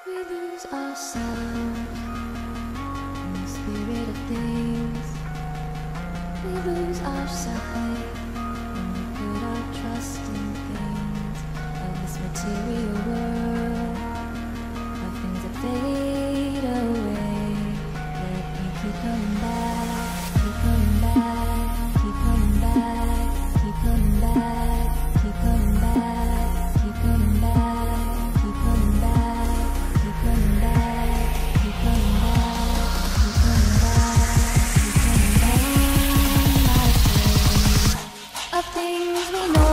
We lose ourselves in the spirit of things. We lose our sight when we put our trust in things of this material world, of things that fade away. Yet we keep coming back, keep coming back, keep coming back, keep coming back, keep coming back, keep coming back, keep coming back, keep coming back, keep coming back, keep coming back, keep coming back, of things we know.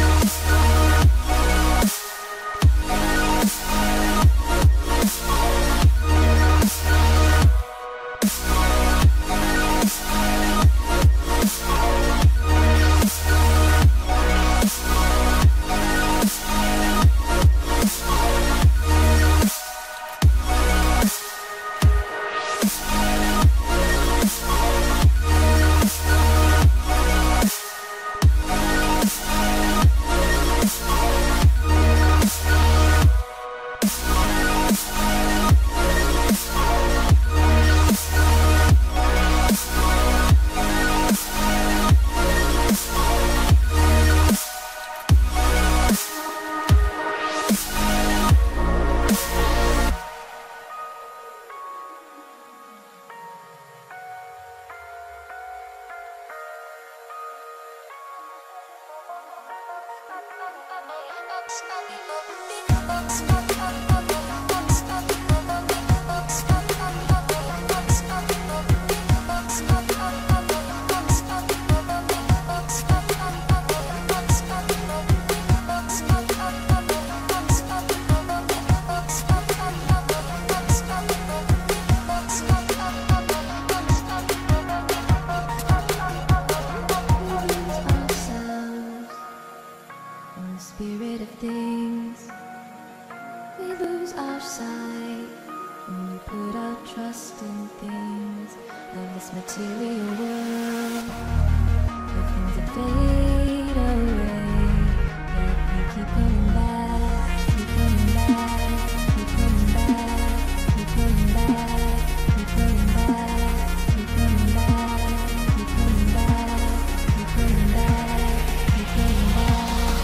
Spirit of things, we lose our sight when we put our trust in things of this material world, of things that fade away. Yet we keep coming back, keep coming back, keep coming back, keep coming back, keep coming back, keep coming back, keep coming back, keep coming back, keep coming back.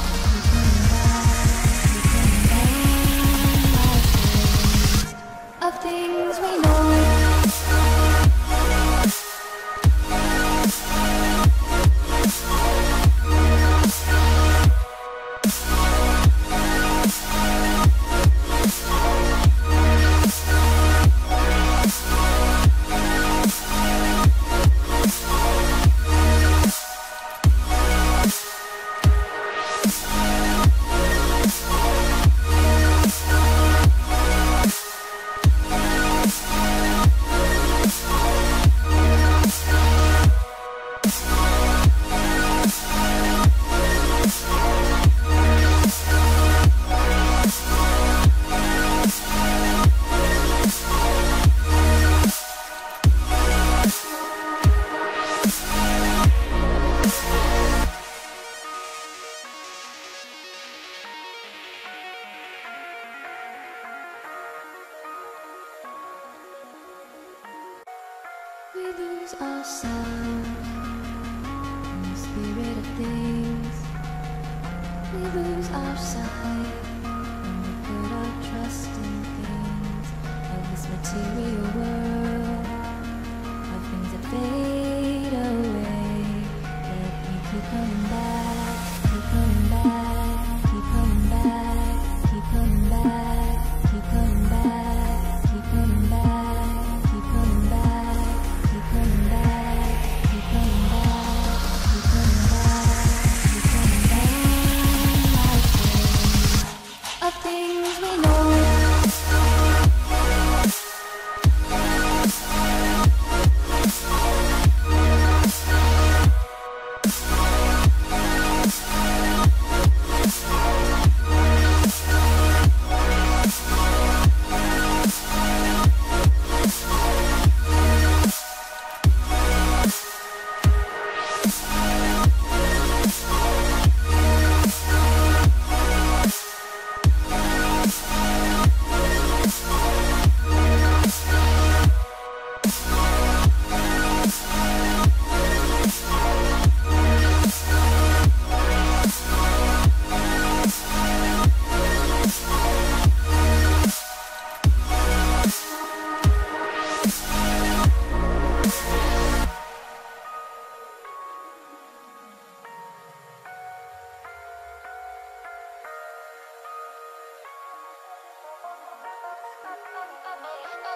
Of things we know. We lose ourselves in the spirit of things. We lose our sight when we put our trust in things of this material world, of things that fade away. Yet we keep coming back, keep coming back, keep coming back, keep coming back, keep coming back, keep coming back, keep coming back. Keep coming back, keep coming back, keep coming back, keep coming back, of things we know.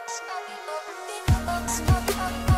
Smoke,